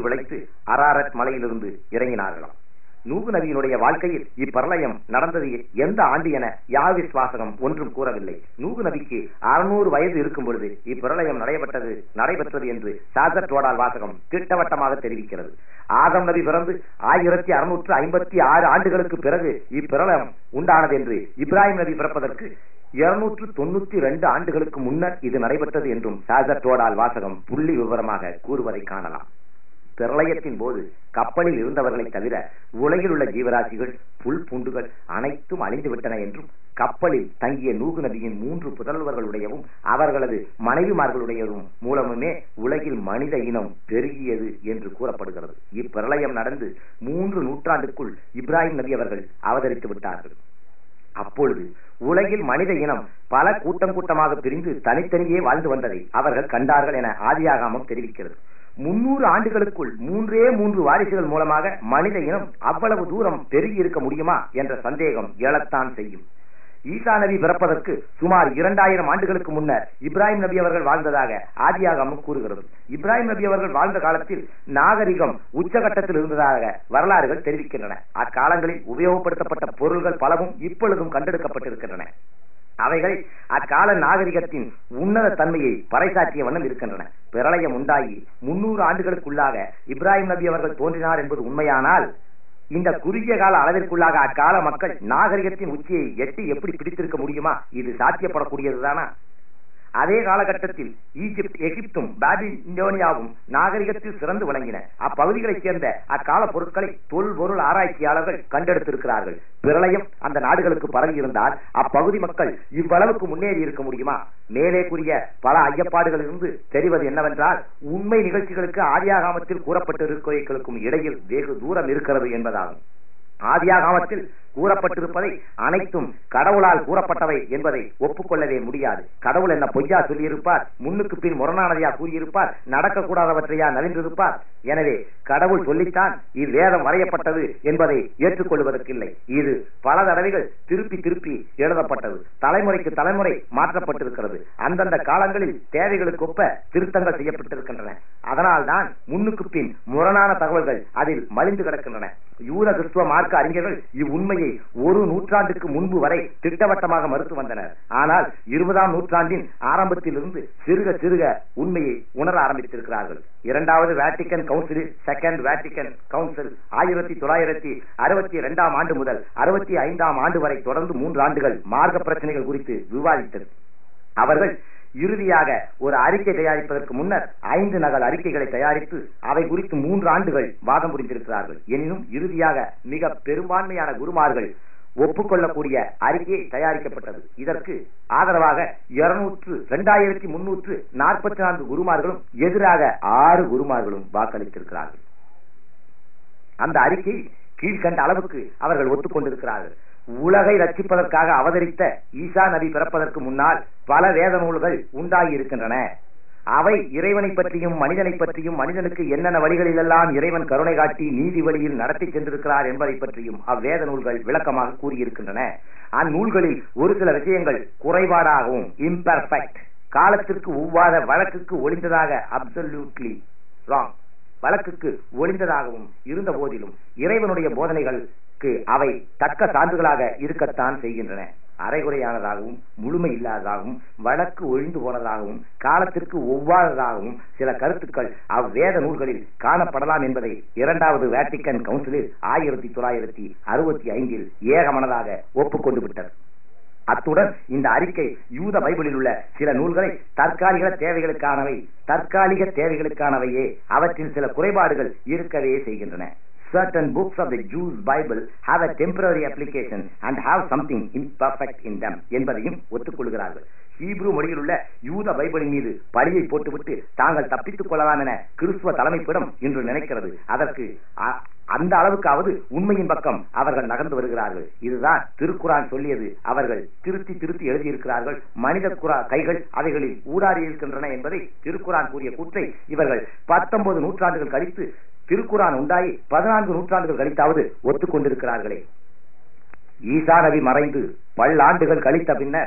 விளைத்து Ararat மலையிலிருந்து இறங்கினார்களாம். நூகு நபியினுடைய வாழ்க்கையில் இப்பிரளயம் நடந்தது எந்த ஆண்டு என யாவிஸ் வாசகம் ஒன்றும் கூறவில்லை. நூகு நபிக்கு 600 வயது இருக்கும் பொழுது இப்பிரளயம் நடைபெற்றது என்று சாசர்டோடால் வாசகம் திட்டவட்டமாக தெரிவிக்கிறது. ஆதம் நபி பிறந்து 1656 ஆண்டுகளுக்கு பிறகு இப்பிரளயம் உண்டானது என்று, இப்ராஹிம் நபி பிறப்பதற்கு 292 ஆண்டுகளுக்கு முன்னர் இது நடைபெற்றது என்றும் சாசர்டோடால் வாசகம் புள்ளி விவரமாக கூறுவதை காணலாம். பிரளயத்தின் போது கப்பலில் இருந்தவர்களை தவிர உலகில் உள்ள ஜீவராசிகள், புல் பூண்டுகள் அனைத்தும் அழிந்துவிட்டன என்றும், கப்பலில் தங்கிய நூகு நபியின் 3 புதல்வர்களுடையவும் அவர்களது மனைவிமார்களுடையவும் மூலமுமே உலகில் மனித இனம் பெருகியது என்று கூறப்படுகிறது. இப்பிரளயம் நடந்து 3 நூற்றாண்டுக்குள் இப்ராஹிம் நபி அவர்கள் அவதரித்து விட்டார்கள். அப்பொழுது உலகில் மனித இனம் பல கூட்டம் கூட்டமாக பிரிந்து தனித்தனியே வாழ்ந்து வந்ததை அவர்கள் கண்டார்கள் என ஆதியாகமம் தெரிவிக்கிறது. 300 ஆண்டுகளுக்குள் 3 வாரிசுகள் மூலமாக மனித இனம் அவ்வளவு தூரம் பெருகி இருக்க முடியுமா என்ற சந்தேகம் எழத்தான் செய்யும். ஈசா நபி பிறப்பதற்கு சுமார் 2000 ஆண்டுகளுக்கு முன்னர் இப்ராஹிம் நபி அவர்கள் வாழ்ந்ததாக ஆதியாகமம் கூறுகிறது. இப்ராஹிம் நபி அவர்கள் வாழ்ந்த காலத்தில் நாகரிகம் உச்சகட்டத்தில் இருந்ததாக வரலாறுகள் தெரிவிக்கின்றன. அக்காலங்களில் உபயோகப்படுத்தப்பட்ட பொருள்கள் பலவும் இப்பொழுதும் கண்டெடுக்கப்பட்டிருக்கின்றன. அவைகள் அக்கால நாகரிகத்தின் உன்னத தன்மையை பறைசாற்றிய வண்ணம் இருக்கின்றன. பிரளயம் உண்டாகி 300 ஆண்டுகளுக்குள்ளாக இப்ராஹிம் நபி அவர்கள் தோன்றினார் என்பது உண்மையானால், இந்த குறுகிய கால அளவிற்குள்ளாக அக்கால மக்கள் நாகரிகத்தின் உச்சியை எட்டி எப்படி பிடித்திருக்க முடியுமா? இது சாத்தியப்படக்கூடியதுதானா? அதே காலகட்டத்தில் எகிப்தும் பாபிலோனியாவும் நாகரிகத்தில் சிறந்து விளங்கின. அப்பகுதிகளைச் சேர்ந்த அக்கால பொருட்களை தொல்பொருள் ஆராய்ச்சியாளர்கள் கண்டெடுத்திருக்கிறார்கள். பிரளயம் அந்த நாடுகளுக்கு பரவி இருந்தால் அப்பகுதி மக்கள் இவ்வளவுக்கு முன்னேறி இருக்க முடியுமா? மேலே கூறிய பல ஐயப்பாடுகளிலிருந்து தெரிவது என்னவென்றால், உண்மை நிகழ்ச்சிகளுக்கு ஆதியாகமத்தில் கூறப்பட்டிருக்கிறவர்களுக்கும் இடையில் வெகு தூரம் இருக்கிறது என்பதாகும். ஆதியாகமத்தில் கூறப்பட்டிருப்பதை அனைத்தும் கடவுளால் கூறப்பட்டவை என்பதை ஒப்புக்கொள்ளவே முடியாது. கடவுள் என்ன பொய்யா சொல்லியிருப்பார்? முன்னுக்கு பின் முரணானதையா கூறியிருப்பார்? நடக்கக்கூடாதவற்றையா நவின்றிருப்பார்? எனவே கடவுள் சொல்லித்தான் இவ்வேதம் வரையப்பட்டது என்பதை ஏற்றுக்கொள்வதற்கில்லை. இது பல தடவைகள் திருப்பி எழுதப்பட்டது, தலைமுறைக்கு தலைமுறை மாற்றப்பட்டிருக்கிறது. அந்தந்த காலங்களில் தேவைகளுக்கொப்ப திருத்தங்கள் செய்யப்பட்டிருக்கின்றன. அதனால்தான் முன்னுக்கு பின் முரணான தகவல்கள் அதில் மலிந்து கிடக்கின்றன. யூத கிறிஸ்துவ மார்க்க அறிஞர்கள் இவ்வுண்மையை 1 நூற்றாண்டுக்கு முன்பு வரை திட்டவட்டமாக மறுத்து வந்தனர். ஆனால் 20ஆம் நூற்றாண்டின் ஆரம்பத்திலிருந்து சிறுக உண்மையை உணர ஆரம்பித்திருக்கிறார்கள். 2வது Vatican council, second Vatican council 1962ஆம் ஆண்டு முதல் 65ஆம் ஆண்டு வரை தொடர்ந்து 3 ஆண்டுகள் மார்க்க பிரச்சனைகள் குறித்து விவாதித்தது. அவர்கள் இறுதியாக ஒரு அறிக்கை தயாரிப்பதற்கு முன்னர் 5 நகல் அறிக்கைகளை தயாரித்து அவை குறித்து 3 ஆண்டுகள் வாதம் புரிந்திருக்கிறார்கள். எனினும் இறுதியாக மிக பெரும்பான்மையான குருமார்கள் ஒப்புக்கொள்ளக்கூடிய அறிக்கை தயாரிக்கப்பட்டது. இதற்கு ஆதரவாக 2344 குருமார்களும் எதிராக 6 குருமார்களும் வாக்களித்திருக்கிறார்கள். அந்த அறிக்கை கீழ்கண்ட அளவுக்கு அவர்கள் ஒத்துக்கொண்டிருக்கிறார்கள். உலகை ரட்சிப்பதற்காக அவதரித்த ஈசா நபி பிறப்பதற்கு முன்னால் பல வேத நூல்கள் உண்டாகி இருக்கின்றன. அவை இறைவனை பற்றியும் மனிதனை பற்றியும், மனிதனுக்கு என்னென்ன வழிகளிலெல்லாம் இறைவன் கருணை காட்டி நீதி வழியில் நடத்தி சென்றிருக்கிறார் என்பதை பற்றியும் அவ்வேத நூல்கள் விளக்கமாக கூறியிருக்கின்றன. அந்நூல்களில் ஒரு சில விஷயங்கள் குறைபாடாகவும், இம்பர்ஃபெக்ட், காலத்திற்கு ஒவ்வாத, வழக்குக்கு ஒளிந்ததாக, அப்சல்யூட்லி ராங், வழக்குக்கு ஒளிந்ததாகவும் இருந்த போதிலும் இறைவனுடைய போதனைகளுக்கு அவை தக்க சான்றுகளாக இருக்கத்தான் செய்கின்றன. அரைகுறையானதாகவும், முழுமை இல்லாததாகவும், வழக்கு ஒழிந்து போனதாகவும், காலத்திற்கு ஒவ்வாததாகவும் சில கருத்துக்கள் அவ்வேத நூல்களில் காணப்படலாம் என்பதை 2வது வேட்டிக்கன் கவுன்சிலில் 1965 ஏகமனதாக ஒப்புக்கொண்டு விட்டது. அத்துடன் இந்த அறிக்கை யூத பைபிளில் உள்ள சில நூல்களை தற்காலிக தேவைகளுக்கானவையே, அவற்றில் சில குறைபாடுகள் இருக்கவே செய்கின்றன. Certain books of the Jews' Bible have a temporary application and have something imperfect in them என்பதையும் ஒத்துக்கொள்கிறார்கள். ஹீப்ரு மொழியில் உள்ள யூத பைபிளின் மீது பழியை போட்டுவிட்டு தாங்கள் தப்பித்துக் கொள்ளலாம் என கிறிஸ்துவ தலைமைப்பிடம் இன்று நினைக்கிறது. அதற்கு அந்த அளவுக்காவது உண்மையின் பக்கம் அவர்கள் நகர்ந்து வருகிறார்கள். இதுதான் திருக்குரான் சொல்லியது. அவர்கள் திருத்தி எழுதியிருக்கிறார்கள். மனித கைகள் அவைகளில் ஊடாடி இருக்கின்றன என்பதை திருக்குரான் கூறிய கூற்றை இவர்கள் 19 நூற்றாண்டுகள் கழித்து, திருக்குரான் உண்டாகி 14 நூற்றாண்டுகள் கழித்தாவது ஒத்துக்கொண்டிருக்கிறார்களே. ஈசா நபி மறைந்து பல்லாண்டுகள் கழித்த பின்னர்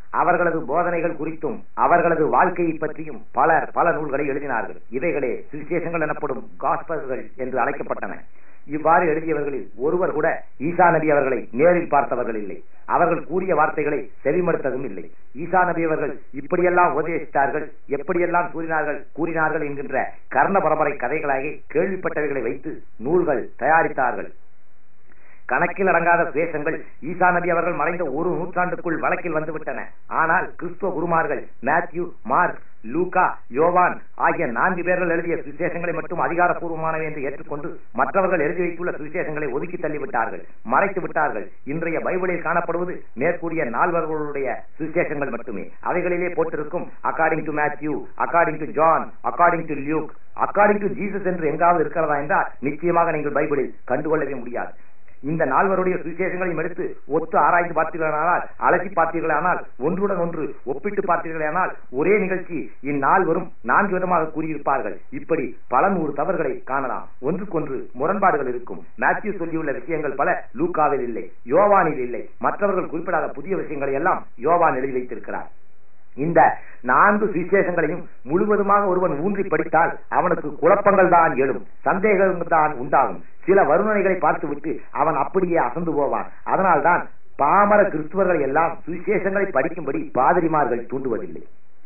அவர்களது போதனைகள் குறித்தும் அவர்களது வாழ்க்கையை பற்றியும் பல நூல்களை எழுதினார்கள். இவைகளே சுவிசேஷங்கள் எனப்படும் காஸ்பல்கள் என்று அழைக்கப்பட்டன. இவ்வாறு எழுதியவர்களில் ஒருவர் கூட ஈசா நபி அவர்களை நேரில் பார்த்தவர்கள் இல்லை. அவர்கள் கூறிய வார்த்தைகளை செவிமடுத்ததும் இல்லை. ஈசா நபி அவர்கள் இப்படியெல்லாம் உபதேசித்தார்கள், எப்படியெல்லாம் கூறினார்கள் என்கின்ற கர்ண பரம்பரை கதைகளாகி கேள்விப்பட்டவைகளை வைத்து நூல்கள் தயாரித்தார்கள். கணக்கில் அடங்காத சுவேஷங்கள் ஈசா நபி அவர்கள் மறைந்த ஒரு நூற்றாண்டுக்குள் வழக்கில் வந்துவிட்டன. ஆனால் கிறிஸ்துவ குருமார்கள் மேத்யூ, மார்க், லூகா, யோவான் ஆகிய 4 பேர்கள் எழுதிய சுவிசேஷங்களை மட்டும் அதிகாரப்பூர்வமானவை என்று ஏற்றுக்கொண்டு மற்றவர்கள் எழுதி வைத்துள்ள சுவிசேஷங்களை ஒதுக்கி தள்ளிவிட்டார்கள், மறைத்து விட்டார்கள். இன்றைய பைபிளில் காணப்படுவது மேற்கூறிய 4 சுவிசேஷங்கள் மட்டுமே. அவைகளிலே போட்டிருக்கும் according to Matthew, according to John, according to Luke, according to Jesus என்று எங்காவது இருக்கிறதா என்றால் நிச்சயமாக நீங்கள் பைபிளில் கண்டுகொள்ளவே முடியாது. இந்த 4 சுவிசேஷங்களையும் எடுத்து ஒத்து ஆராய்ந்து பார்த்தீர்களானால், அலசி பார்த்தீர்களானால், ஒன்றுடன் ஒன்று ஒப்பிட்டு பார்த்தீர்களானால் ஒரே நிகழ்ச்சி இந்நால்வரும் 4 விதமாக கூறியிருப்பார்கள். இப்படி பல 100 தவறுகளை காணலாம். ஒன்றுக்கொன்று முரண்பாடுகள் இருக்கும். மேத்யூ சொல்லியுள்ள விஷயங்கள் பல லூக்காவில் இல்லை, யோவானில் இல்லை. மற்றவர்கள் குறிப்பிடாத புதிய விஷயங்களை எல்லாம் யோவான் எழுதி வைத்திருக்கிறார். இந்த 4 சுவிசேஷங்களையும் முழுவதுமாக ஒருவன் ஊன்றி படித்தால் அவனுக்கு குழப்பங்கள் தான் எழும், சந்தேகங்கள் தான் உண்டாகும். சில வருணனைகளை பார்த்துவிட்டு அவன் அப்படியே அசந்து போவான். அதனால்தான் பாமர கிறிஸ்துவர்களை எல்லாம் சுவிசேஷங்களை படிக்கும்படி பாதிரிமார்கள் தூண்டுவதில்லை.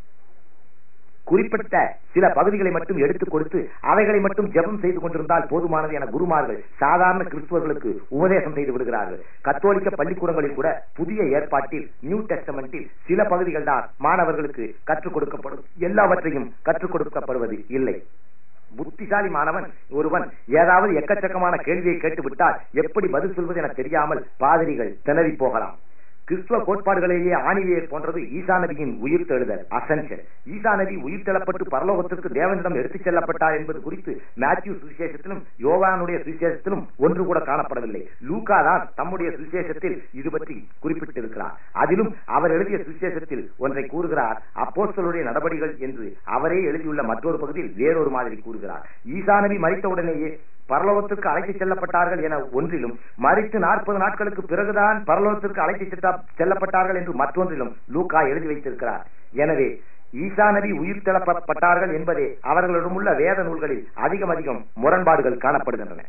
குறிப்பிட்ட சில பகுதிகளை மட்டும் எடுத்துக் கொடுத்து அவைகளை மட்டும் ஜெபம் செய்து கொண்டிருந்தால் போதுமானது என குருமார்கள் சாதாரண கிறிஸ்துவர்களுக்கு உபதேசம் செய்து விடுகிறார்கள். கத்தோலிக்க பள்ளிக்கூடங்களில் கூட புதிய ஏற்பாட்டில், நியூ டெஸ்டமெண்டில் சில பகுதிகள் தான் மாணவர்களுக்கு கற்றுக் கொடுக்கப்படும், எல்லாவற்றையும் கற்றுக் கொடுக்கப்படுவது இல்லை. புத்திசாலி மாணவன் ஒருவன் ஏதாவது எக்கச்சக்கமான கேள்வியை கேட்டுவிட்டால் எப்படி பதில் சொல்வது என தெரியாமல் பாதிரிகள் திணறி போகலாம். கிறிஸ்துவ கோட்பாடுகளிலேயே ஆணிவேர் போன்றது ஈசா நபியின் உயிர் தெழுதல், அசென்ஷன். ஈசா நபி உயிர் தெழப்பட்டு பரலோகத்திற்கு தேவனிடம் எடுத்துச் செல்லப்பட்டார் என்பது குறித்து மேத்யூ சுவிசேஷத்திலும் யோவானுடைய சுவிசேஷத்திலும் ஒன்று கூட காணப்படவில்லை. லூக்கா தான் தம்முடைய சுவிசேஷத்தில் இது பற்றி குறிப்பிட்டிருக்கிறார். அதிலும் அவர் எழுதிய சுவிசேஷத்தில் ஒன்றை கூறுகிறார். அப்போஸ்தலருடைய நடபடிகள் என்று அவரே எழுதியுள்ள மற்றொரு பகுதியில் வேறொரு மாதிரி கூறுகிறார். ஈசா நபி மரித்தவுடனேயே பரலோகத்திற்கு அழைத்து செல்லப்பட்டார்கள் என ஒன்றிலும், மரித்து 40 நாட்களுக்கு பிறகுதான் பரலோகத்திற்கு அழைத்து செல்லப்பட்டார்கள் என்று மற்றொன்றிலும் லூக்கா எழுதி வைத்திருக்கிறார். எனவே ஈசா நபி உயிர் தெழப்பட்டார்கள் என்பதே அவர்களிடம் உள்ள வேத நூல்களில் அதிகம் முரண்பாடுகள் காணப்படுகின்றன.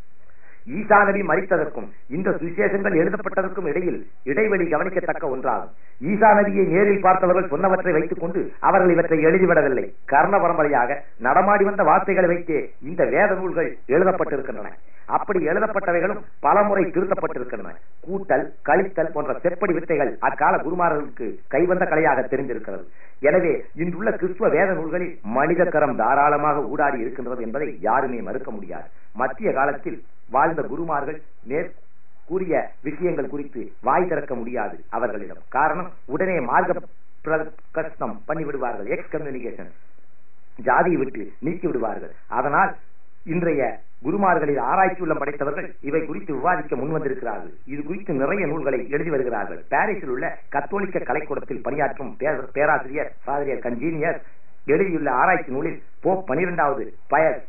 ஈசா நபி மரித்ததற்கும் இந்த சுவிசேஷங்கள் எழுதப்பட்டதற்கும் இடையில் இடைவெளி கவனிக்கத்தக்க ஒன்றாகும். ஈசா நபியை நேரில் பார்த்தவர்கள் சொன்னவற்றை வைத்துக் கொண்டு அவர்கள் இவற்றை எழுதிவிடவில்லை. கர்ண பரம்பரையாக நடமாடி வந்த வார்த்தைகளை வைத்தே இந்த வேத நூல்கள் எழுதப்பட்டிருக்கின்றன. அப்படி எழுதப்பட்டவைகளும் பலமுறை திருத்தப்பட்டிருக்கின்றன. கூட்டல், கழித்தல் போன்ற செப்படி வித்தைகள் அக்கால குருமார்களுக்கு கைவந்த கலையாக தெரிந்திருக்கிறது. எனவே இன்றுள்ள கிறிஸ்துவ வேத நூல்களில் மனித கரம் தாராளமாக ஊடாடி இருக்கின்றது என்பதை யாருமே மறுக்க முடியாது. மத்திய காலத்தில் வாழ்ந்த குருமார்கள் கூறிய விஷயங்கள் குறித்து வாய் திறக்க முடியாது அவர்களிடம். காரணம், உடனே மார்க்க பிரகஸ்னம் பண்ணிவிடுவார்கள், எக்ஸ்கம்யூனிகேஷன், ஜாதியை விட்டு நீக்கி விடுவார்கள். அதனால் இன்றைய குருமார்களில் ஆராய்ச்சி உள்ளம் படைத்தவர்கள் இவை குறித்து விவாதிக்க முன்வந்திருக்கிறார்கள். இது குறித்து நிறைய நூல்களை எழுதி வருகிறார்கள். பாரிஸில் உள்ள கத்தோலிக்க கலைக்கூடத்தில் பணியாற்றும் பேராசிரியர் ஃபாதர் கன்ஜீனியர் எழுதியுள்ள ஆராய்ச்சி நூலில் போப் 12வது பயஸ்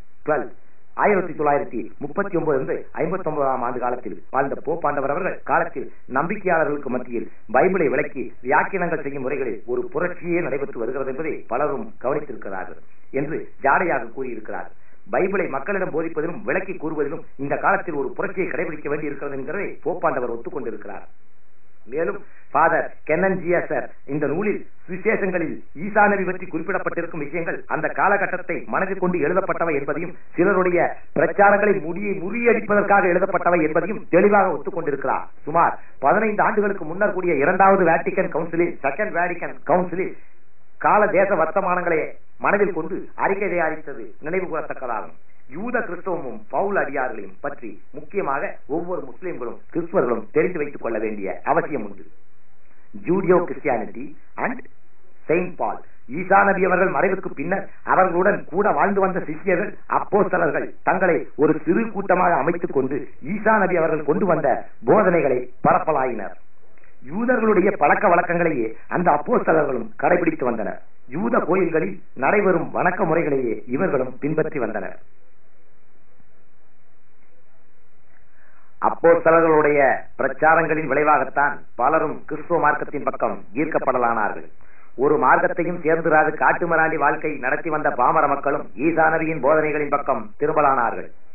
1939 59ஆம் ஆண்டு காலத்தில் வாழ்ந்த போப்பாண்டவர் அவர்கள் காலத்தில் நம்பிக்கையாளர்களுக்கு மத்தியில் பைபிளை விளக்கி வியாக்கியானங்கள் செய்யும் முறைகளில் ஒரு புரட்சியே நடைபெற்று வருகிறது என்பதை பலரும் கவனித்திருக்கிறார்கள் என்று ஜாடையாக கூறியிருக்கிறார். பைபிளை மக்களிடம் போதிப்பதிலும் விளக்கி கூறுவதிலும் இந்த காலத்தில் ஒரு புரட்சியை கடைபிடிக்க வேண்டி இருக்கிறது என்கிறதை போப்பாண்டவர் ஒத்துக்கொண்டிருக்கிறார். மேலும் ஃபாதர் கென்னன் ஜியசர் இந்த நூலில் சுவிசேஷங்களில் ஈசா நபி பற்றி குறிப்பிடப்பட்டிருக்கும் விஷயங்கள் அந்த காலகட்டத்தை மனதில் கொண்டு எழுதப்பட்டவை என்பதையும், சிலருடைய பிரச்சாரங்களை முறியடிப்பதற்காக எழுதப்பட்டவை என்பதையும் தெளிவாக ஒத்துக்கொண்டிருக்கிறார். சுமார் 15 ஆண்டுகளுக்கு முன்னர் கூடிய 2வது வேட்டிக்கன் கவுன்சிலில், செகண்ட் வேட்டிக்கன் கவுன்சிலில் கால தேச வர்த்தமானங்களை மனதில் கொண்டு அறிக்கை தயாரித்தது நினைவு கூறத்தக்கதாகும். யூத கிறிஸ்தவமும் பவுல் அடியார்களையும் பற்றி முக்கியமாக ஒவ்வொரு முஸ்லிம்களும் கிறிஸ்தவர்களும் தெரிந்து வைத்துக் கொள்ள வேண்டிய அவசியம் உண்டு. Judeo Christianity and saint Paul. ஈசா நபி அவர்கள் மறைவுக்கு பின்னர் அவர்களுடன் கூட வாழ்ந்து வந்த சிஷ்யர்கள், அப்போஸ்தலர்கள் தங்களை ஒரு சிறு கூட்டமாக அமைத்துக் கொண்டு ஈசா நபி அவர்கள் கொண்டு வந்த போதனைகளை பரப்பலாயினர். யூதர்களுடைய பழக்க வழக்கங்களையே அந்த அப்போஸ்தலர்களும் கடைபிடித்து வந்தனர். யூத கோயில்களில் நடைபெறும் வணக்க முறைகளையே இவர்களும் பின்பற்றி வந்தனர். அப்போஸ்தலர்களுடைய பிரச்சாரங்களின் விளைவாகத்தான் பலரும் கிறிஸ்துவ மார்க்கத்தின் பக்கம் ஈர்க்கப்படலானார்கள். ஒரு மார்க்கத்தையும் சேர்ந்திராது காட்டுமிராண்டி வாழ்க்கை நடத்தி வந்த பாமர மக்களும் ஈசா நபியின் போதனைகளின் பக்கம் திரும்பலானார்கள்.